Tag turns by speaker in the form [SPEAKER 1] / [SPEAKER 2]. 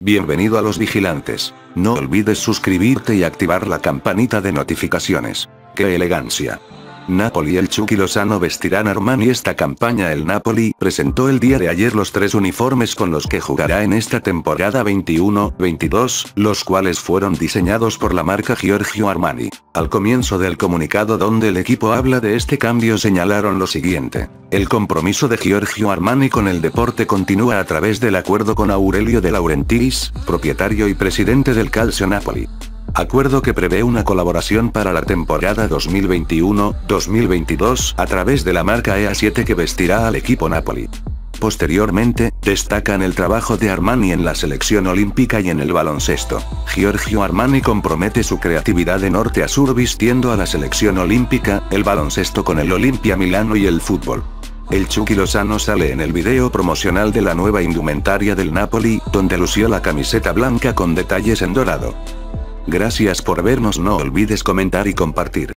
[SPEAKER 1] Bienvenido a Los Vigilantes. No olvides suscribirte y activar la campanita de notificaciones. ¡Qué elegancia! Napoli. El Chucky Lozano vestirán Armani esta campaña. El Napoli presentó el día de ayer los 3 uniformes con los que jugará en esta temporada 21-22, los cuales fueron diseñados por la marca Giorgio Armani. Al comienzo del comunicado donde el equipo habla de este cambio señalaron lo siguiente: el compromiso de Giorgio Armani con el deporte continúa a través del acuerdo con Aurelio De Laurentiis, propietario y presidente del Calcio Napoli. Acuerdo que prevé una colaboración para la temporada 2021-2022 a través de la marca EA7 que vestirá al equipo Napoli. Posteriormente, destacan el trabajo de Armani en la selección olímpica y en el baloncesto. Giorgio Armani compromete su creatividad de norte a sur vistiendo a la selección olímpica, el baloncesto con el Olimpia Milano y el fútbol. El Chucky Lozano sale en el video promocional de la nueva indumentaria del Napoli, donde lució la camiseta blanca con detalles en dorado. Gracias por vernos. No olvides comentar y compartir.